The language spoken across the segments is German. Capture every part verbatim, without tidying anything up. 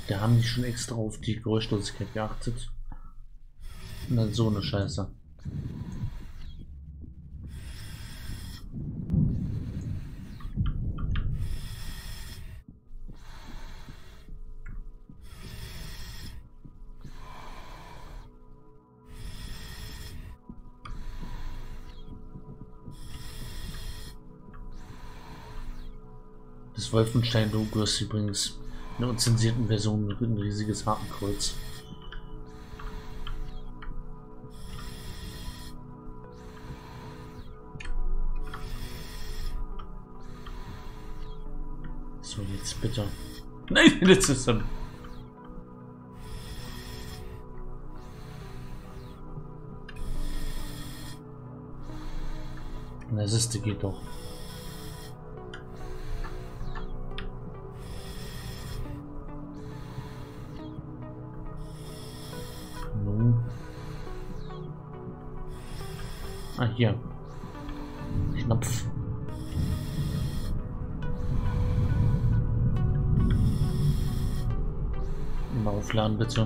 Da haben die schon extra auf die Geräuschlosigkeit geachtet. Und dann so eine Scheiße. Das Wolfenstein-Logo ist übrigens in der unzensierten Version ein riesiges Hakenkreuz. So, jetzt bitte. Nein, jetzt ist er. Das ist, die geht doch. Nun. Ah, hier. Knopf. Mal aufladen, bitte.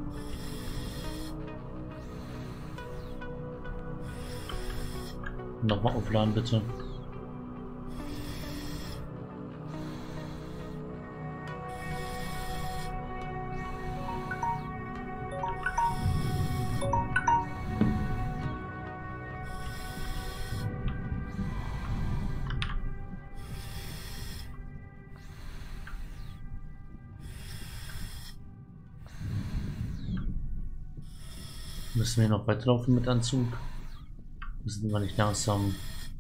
Nochmal aufladen, bitte. Müssen wir noch weiterlaufen mit Anzug? Müssen wir nicht langsam.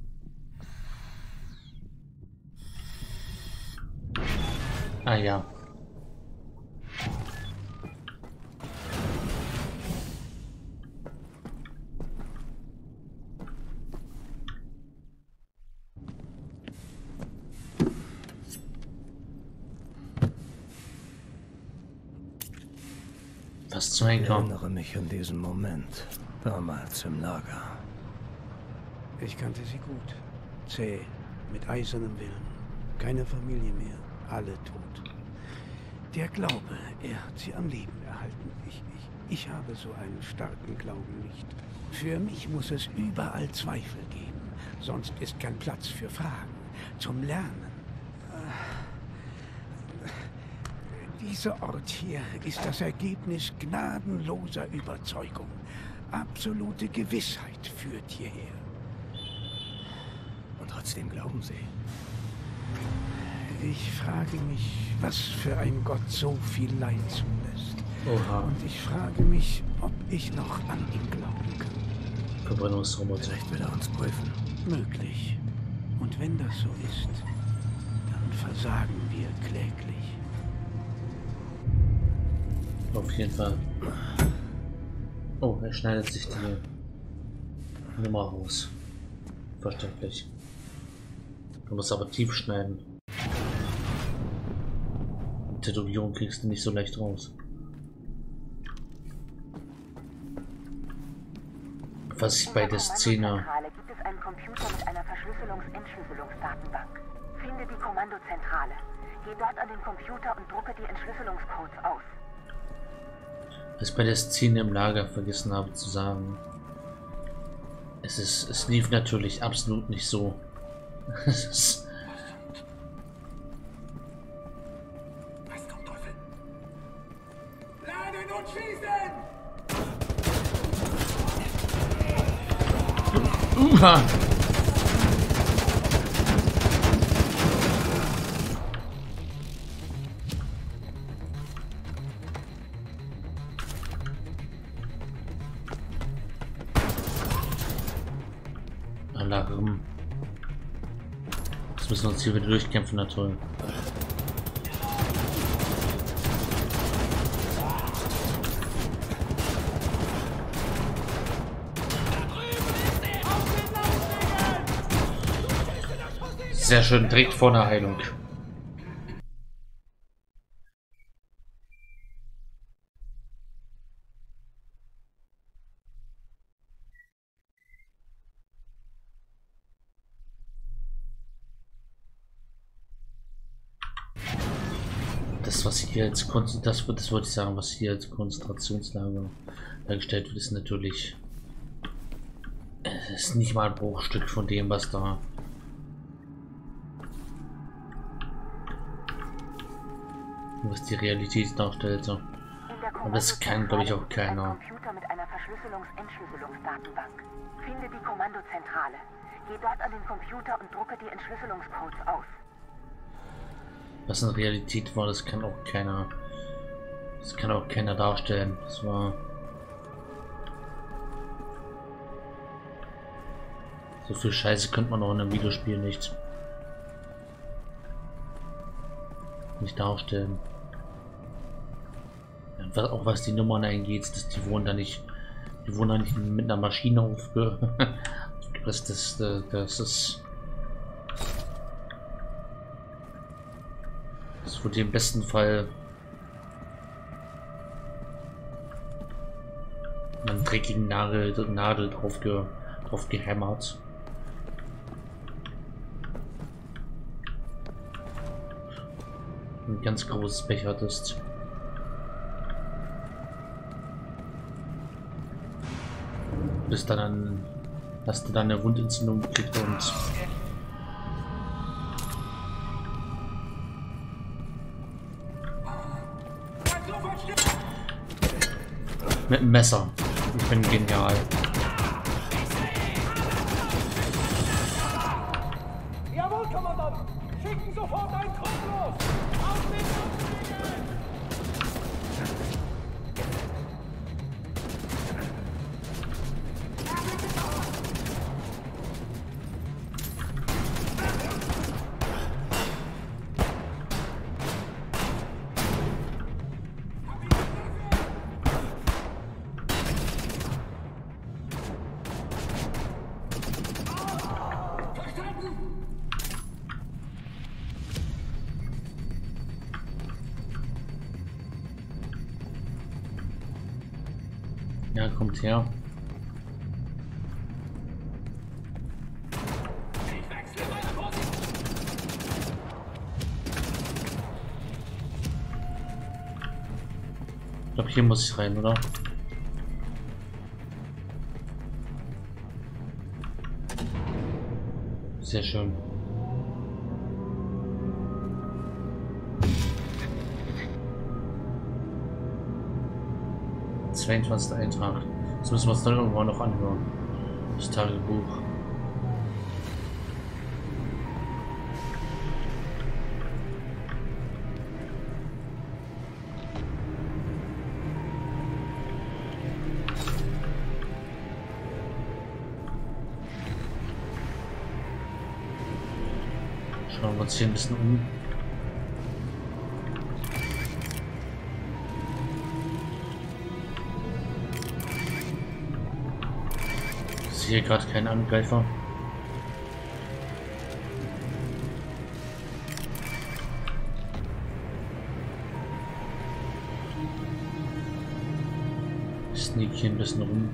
Ah ja. Was zum Ich Henker? erinnere mich an diesen Moment, damals im Lager. Ich kannte sie gut. Zäh, mit eisernem Willen. Keine Familie mehr, alle tot. Der Glaube, er hat sie am Leben erhalten. Ich, ich, ich habe so einen starken Glauben nicht. Für mich muss es überall Zweifel geben. Sonst ist kein Platz für Fragen, zum Lernen. Dieser Ort hier ist das Ergebnis gnadenloser Überzeugung. Absolute Gewissheit führt hierher. Und trotzdem glauben Sie. Ich frage mich, was für ein Gott so viel Leid zulässt. Oha. Und ich frage mich, ob ich noch an ihn glauben kann. Verbrennungsroboter. Vielleicht will er uns prüfen. Möglich. Und wenn das so ist, dann versagen wir kläglich. Auf jeden Fall. Oh, er schneidet sich die Nummer raus. Verständlich. Du musst aber tief schneiden. Die Tätowierung kriegst du nicht so leicht raus. Was ich bei der Szene. Gibt es einen Computer mit einer Verschlüsselungs-Entschlüsselungsdatenbank. Finde die Kommandozentrale. Geh dort an den Computer und drucke die Entschlüsselungscodes aus. Was ich bei der Szene im Lager vergessen habe zu sagen. Es ist, es lief natürlich absolut nicht so. Es ist. Was kommt, Teufel? Laden und schießen! Uha! Alarm. Jetzt müssen wir uns hier wieder durchkämpfen, na toll. Sehr schön, direkt vor der Heilung. das, was hier als Kon das, das wollte ich sagen, was hier als Konzentrationslager dargestellt wird, ist natürlich, es ist nicht mal ein Bruchstück von dem, was da was die Realität darstellte. Aber das kann, glaube ich, auch keiner. Ein Computer mit einer Verschlüsselungs-Entschlüsselungsdatenbank. Finde die Kommandozentrale. Geh dort an den Computer und drucke die Entschlüsselungscodes aus. Was in Realität war, das kann auch keiner. Das kann auch keiner darstellen. Das war. So viel Scheiße könnte man auch in einem Videospiel nicht. Nicht darstellen. Ja, auch was die Nummern eingeht, dass die wurden da nicht. Die wurden da nicht mit einer Maschine aufge. das, das, das, das ist. Das wurde im besten Fall mit einem dreckigen Nagel, Nadel drauf, ge, drauf gehämmert. Ein ganz großes Pech hattest. Bis dann, dann hast du dann eine Wundentzündung gekriegt und mit dem Messer. Ich bin genial. Jawohl, Kommandant! Schicken sofort einen Trupp los! Auf den Ja, kommt her. Ich glaube, hier muss ich rein, oder? Sehr schön. zweiundzwanzigster Eintrag. Das müssen wir uns dann irgendwann noch anhören. Das Tagebuch. Schauen wir uns hier ein bisschen um. Hier gerade kein Angreifer. Ich sneak hier ein bisschen rum.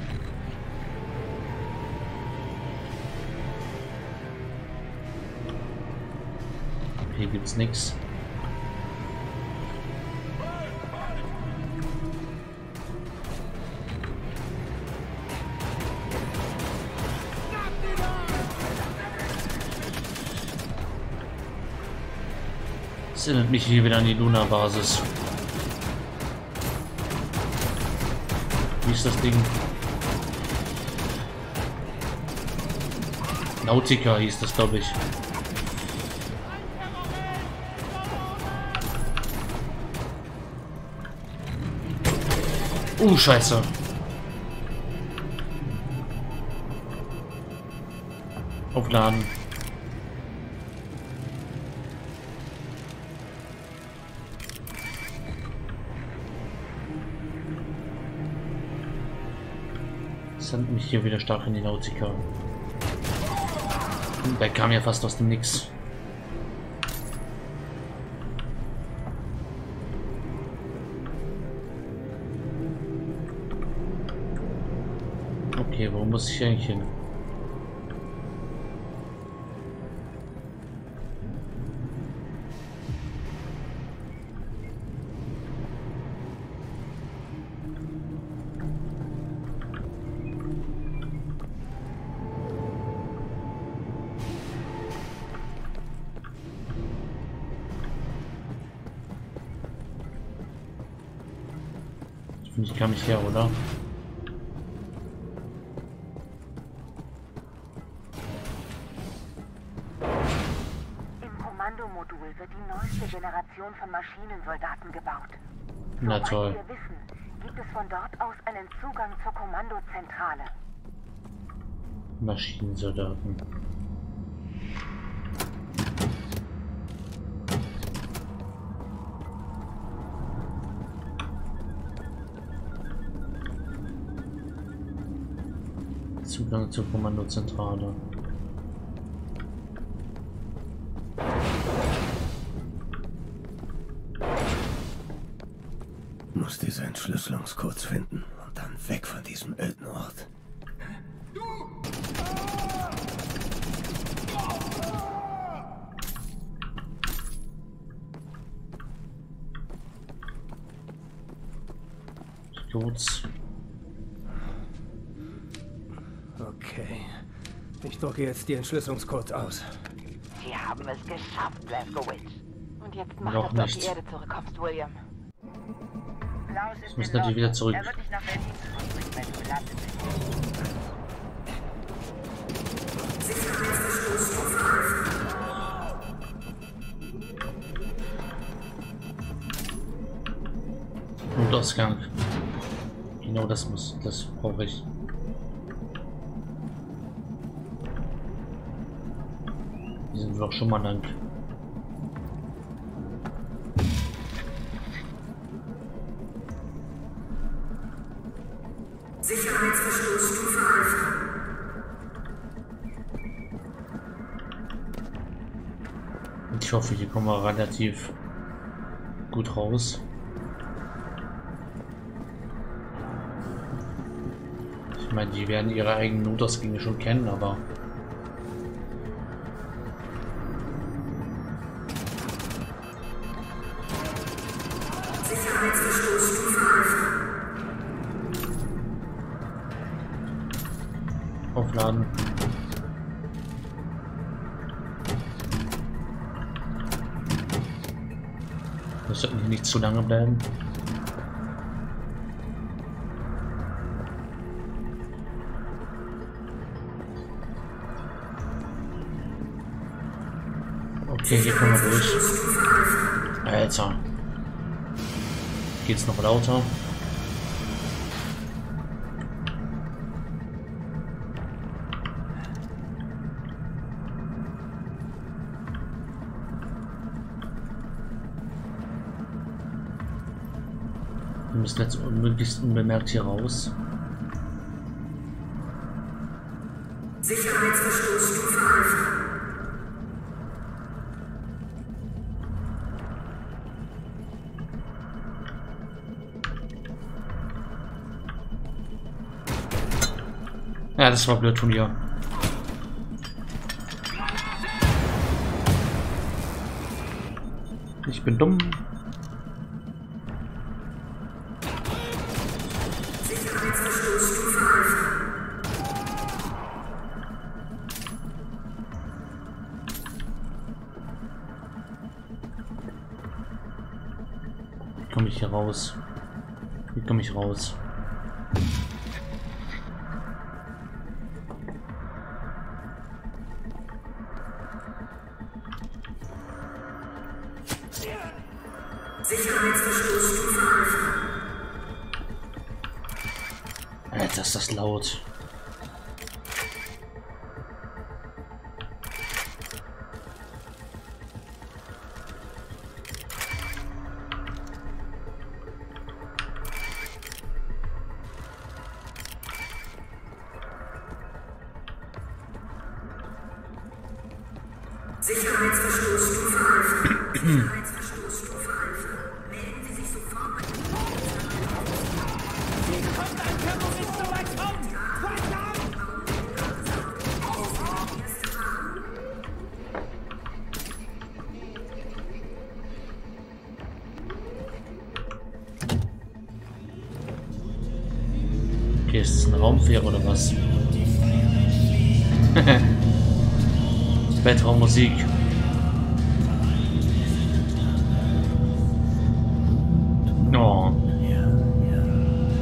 Hier gibt's nichts. Das erinnert mich hier wieder an die Luna-Basis. Wie ist das Ding? Nautica hieß das, glaube ich. Uh, Scheiße. Aufladen. Das hat mich hier wieder stark in die Nautica. Der kam ja fast aus dem Nix. Okay, wo muss ich eigentlich hin? Finde ich, kam ich her, oder? Im Kommandomodul wird die neueste Generation von Maschinensoldaten gebaut. Na Soweit toll. wir wissen, gibt es von dort aus einen Zugang zur Kommandozentrale. Maschinensoldaten. Zugang zur Kommandozentrale. Muss diese Entschlüsselungscodes finden und dann weg von diesem öden Ort. Codes. Okay. Ich drücke jetzt die Entschlüsselungscodes aus. Sie haben es geschafft, Blazkowicz. Und jetzt mach, Noch dass du auf nicht. die Erde zurückkommst, William. Klaus ist Ich muss in natürlich wieder Ordnung. zurück. Er wird dich nach Berlin zurückbringen, wenn du gelandet bist. Notausgang. Genau das muss, das brauche ich. Die sind doch schon mal lang. Sicherheitsverschlussstufe Alpha. Und ich hoffe, hier kommen wir relativ gut raus. Ich meine, die werden ihre eigenen Notausgänge schon kennen, aber Sicherheitsverschlussstufe Alpha. aufladen. Wir sollten hier nicht zu lange bleiben. Okay, hier kommen wir durch. Alter. Geht's noch lauter? Wir müssen jetzt möglichst unbemerkt hier raus. Sicherheitsverschlussstufe Alpha. Ja, das war blöd von mir. Ich bin dumm. Sicherheitsverschlussstufe Alpha. Wie komme ich hier raus? Wie komme ich raus? Sicherheitsverschlussstufe Alpha. Alter, ist das laut. Sicherheitsverschlussstufe Alpha. Sicherheitsverschlussstufe Alpha. Melden Sie sich sofort bei Kommt ein Terrorist so weit kommt! Okay, ist das ein Raumfähre oder was? Weltraummusik. Oh.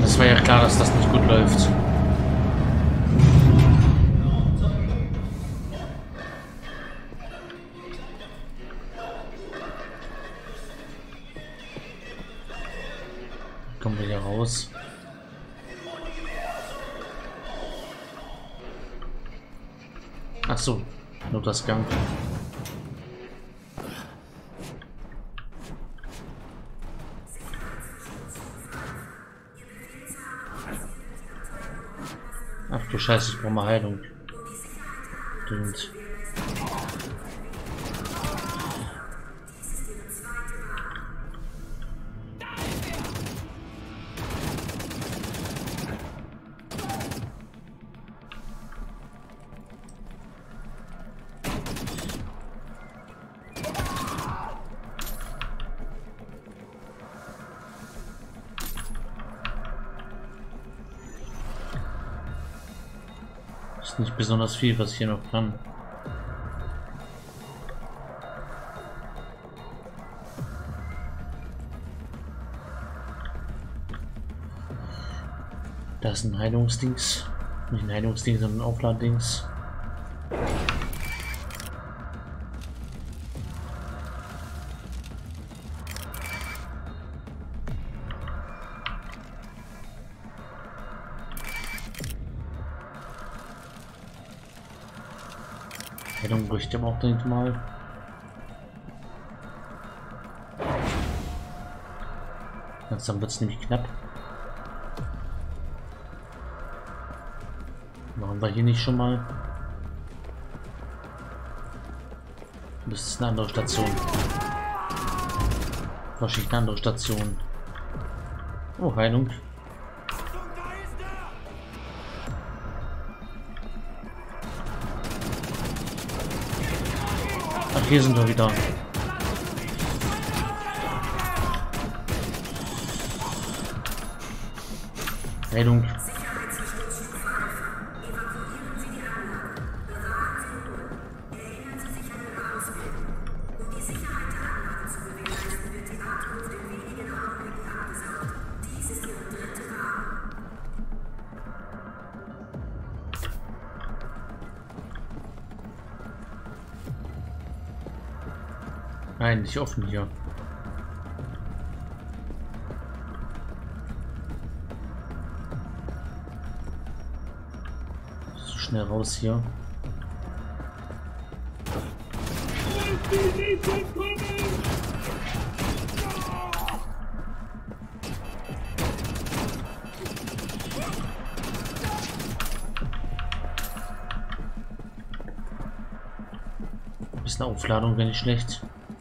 Das war ja klar, dass das nicht gut läuft. Kommen wir hier raus. Ach so, nur das Gang. Ach du Scheiße, ich brauche mal Heilung. Stimmt. Ist nicht besonders viel, was ich hier noch kann. Da ist ein Heilungsdings. Nicht ein Heilungsding, sondern ein Aufladdings. Heilung bräuchte ich aber auch dringend mal. Langsam wird es nämlich knapp. Machen wir hier nicht schon mal. Das ist eine andere Station. Wahrscheinlich eine andere Station. Oh, Heilung. Ach, hier sind wir wieder. Heilung. Nein, nicht offen hier. So schnell raus hier. Bisschen Aufladung wäre nicht schlecht.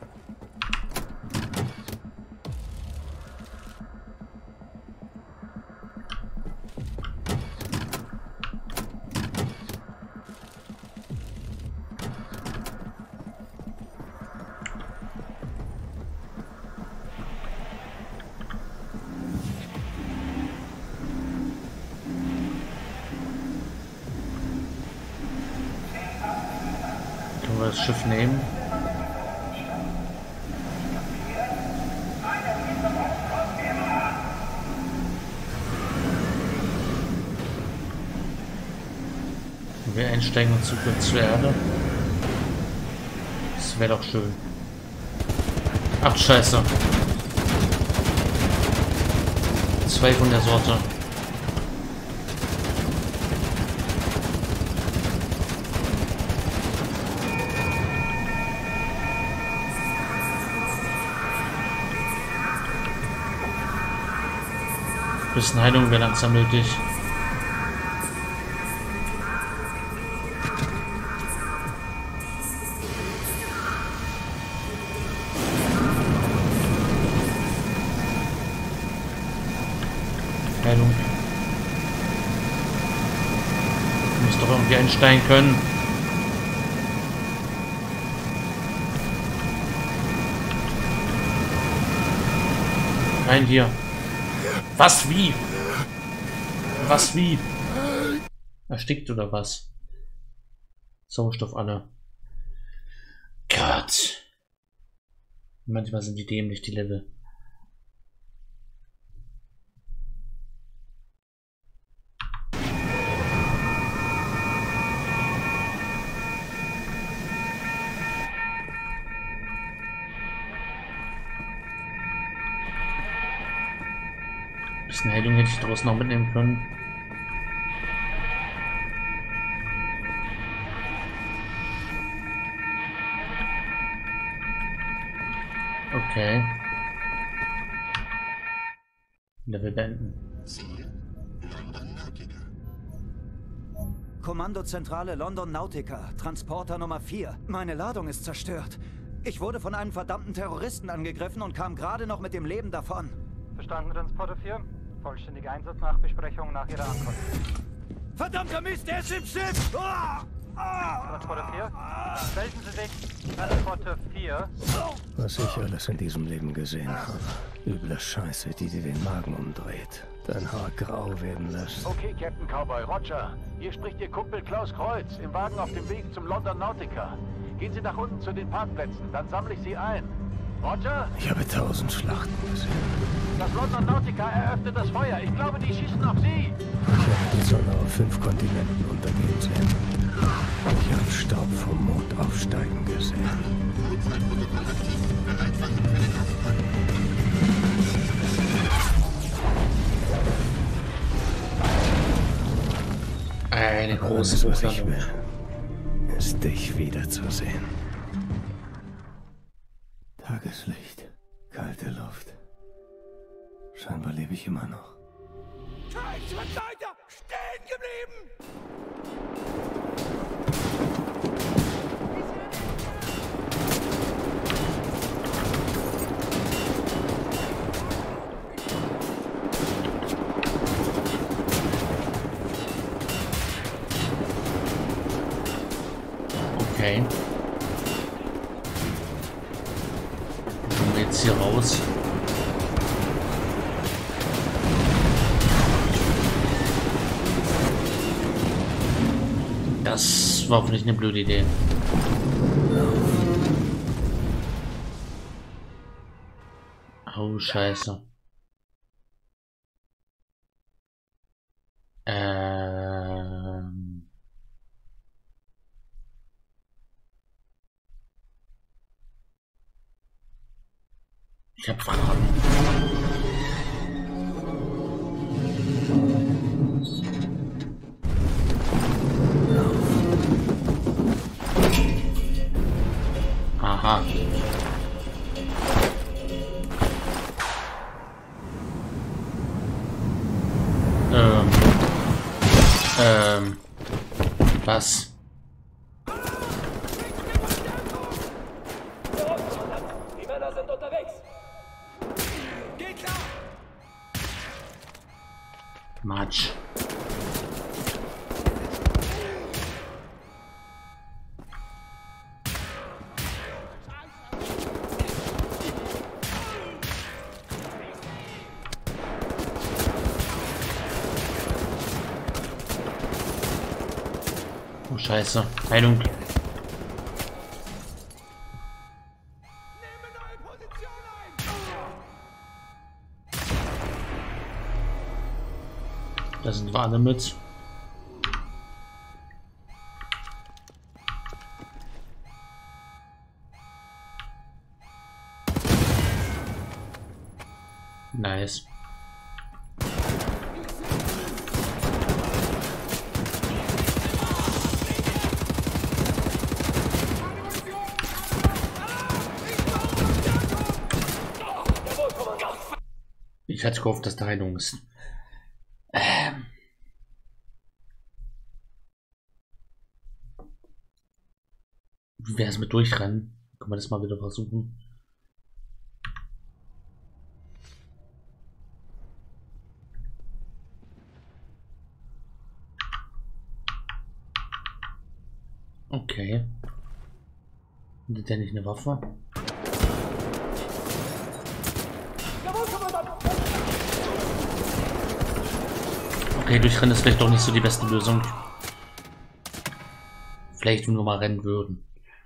Können wir das Schiff nehmen? Wir einsteigen und zurück zur Erde. Das wäre doch schön. Ach, Scheiße. Zwei von der Sorte. Bisschen Heilung wäre langsam nötig. Heilung. Ich muss doch irgendwie einsteigen können. Rein hier. Was wie? Was wie? Erstickt oder was? Sauerstoff alle. Gott. Manchmal sind die dämlich, die Level. Bisschen Heilung hätte ich daraus noch mitnehmen können. Okay. Level beenden. Kommandozentrale London Nautica, Transporter Nummer vier. Meine Ladung ist zerstört. Ich wurde von einem verdammten Terroristen angegriffen und kam gerade noch mit dem Leben davon. Verstanden, Transporter vier. Vollständige Einsatznachbesprechung nach Ihrer Ankunft. Verdammter Mist, er ist im Schiff! Oh! Transporter vier, melden Sie sich. Transporter vier. Was ich alles in diesem Leben gesehen habe. Üble Scheiße, die dir den Magen umdreht. Dein Haar grau werden lässt. Okay, Captain Cowboy, Roger. Hier spricht Ihr Kumpel Klaus Kreuz, im Wagen auf dem Weg zum London Nautica. Gehen Sie nach unten zu den Parkplätzen, dann sammle ich Sie ein. Roger? Ich habe tausend Schlachten gesehen. Das London Nautica eröffnet das Feuer. Ich glaube, die schießen auf Sie. Ich habe die Sonne auf fünf Kontinenten untergehen sehen. Ich habe Staub vom Mond aufsteigen gesehen. Eine große Alles, was ich will, ist dich wiederzusehen. Tageslicht, kalte Luft. Scheinbar lebe ich immer noch. Scheiß, was seid ihr? Stehen geblieben! Okay. Kommen wir jetzt hier raus. Das war vielleicht eine blöde Idee. Oh, Scheiße. Ähm... Ich hab Fragen. Aha. Ähm. Ähm. Was? Die Männer sind unterwegs. Geht klar! Matsch. Oh, Scheiße. Heilung. Da sind wir alle mit. Nice. Ich hatte gehofft, dass da Heilung ist. Ähm. Wie wäre es mit Durchrennen? Können wir das mal wieder versuchen? Okay. Hat der nicht eine Waffe? Okay, durchrennen ist vielleicht doch nicht so die beste Lösung. Vielleicht, wenn wir mal rennen würden.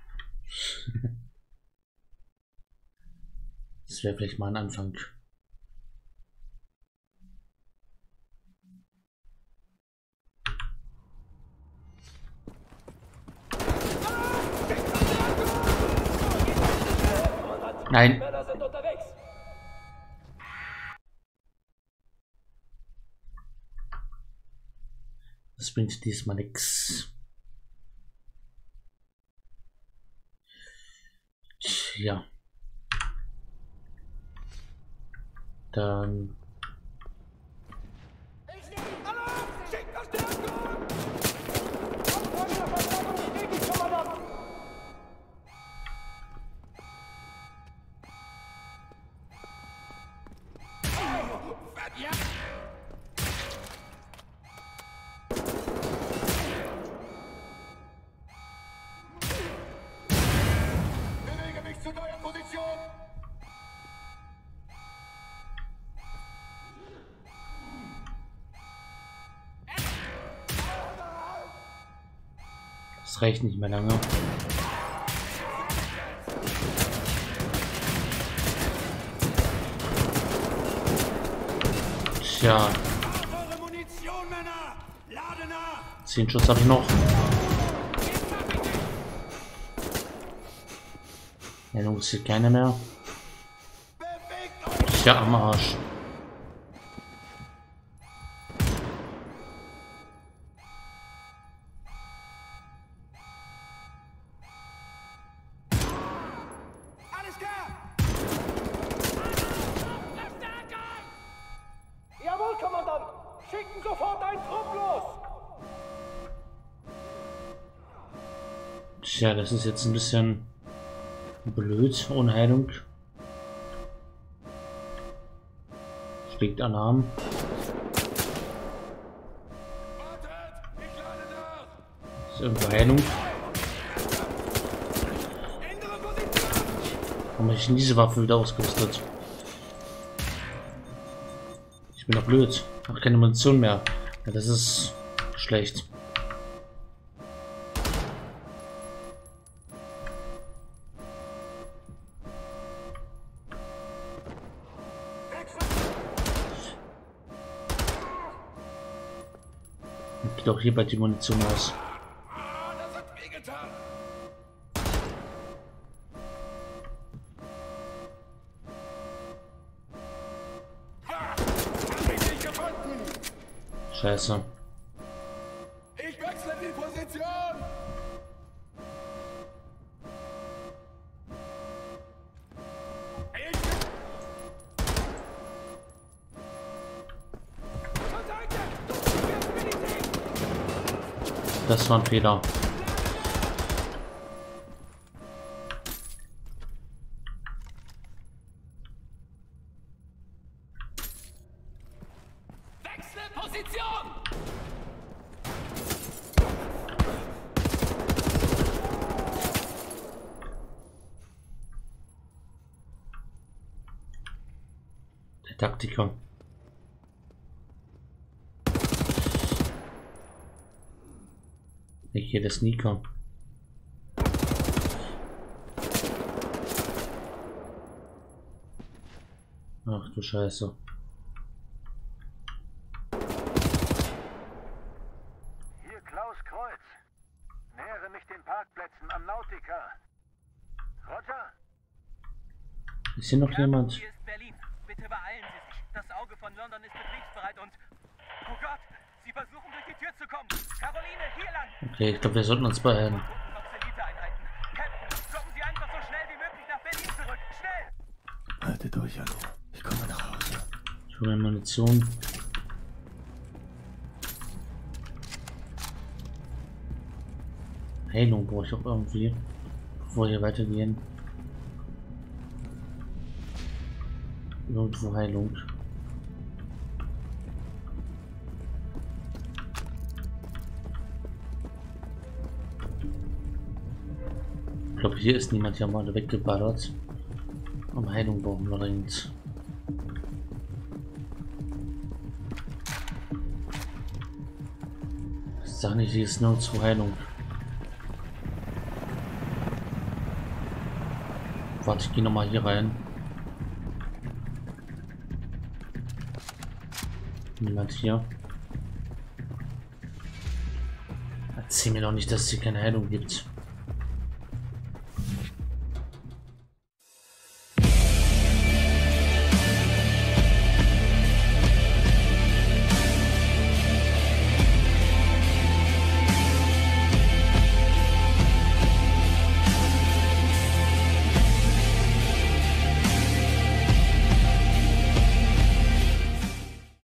Das wäre vielleicht mal ein Anfang. Nein. Das bringt diesmal nichts. Ja. Dann. Bewege mich zu neuer Position! Das reicht nicht mehr lange. Tja. Zehn Schuss habe ich noch. Ja, nun ist hier keiner mehr. Tja, am Arsch. Jawohl, Kommandant! Schicken sofort einen Trupp los! Tja, das ist jetzt ein bisschen blöd, ohne Heilung. Schlägt Alarm. Ist irgendwo Heilung? Warum habe ich denn diese Waffe wieder ausgerüstet? Ich bin doch blöd. Ach, keine Munition mehr. Ja, das ist schlecht. Geht auch hier bei die Munition aus. Das hat wehgetan! Scheiße. Ich wechsle die Position! Das war ein Fehler. Wechsle Position! Der Taktiker. Ich hier der Sneaker. Ach du Scheiße. Hier Klaus Kreuz. Nähere mich den Parkplätzen am Nautica. Roger? Ist hier noch jemand? Hier ist Berlin. Bitte beeilen Sie sich. Das Auge von London ist betriebsbereit und... Oh Gott! Sie versuchen durch die Tür zu kommen. Caroline, hier lang! Okay, ich glaube, wir sollten uns beeilen. Captain, kommen Sie einfach so schnell wie möglich nach Berlin zurück. Schnell! Haltet durch, hallo. Ich komme nach Hause. Ich hole mir Munition. Heilung brauche ich auch irgendwie, bevor wir weitergehen. Irgendwo Heilung. Ich glaube, hier ist niemand, hier haben wir alle weggeballert. Aber Heilung brauchen wir dringend. Sag nicht, hier ist nirgendwo Heilung. Warte, ich gehe nochmal hier rein. Niemand hier. Erzähl mir doch nicht, dass es hier keine Heilung gibt.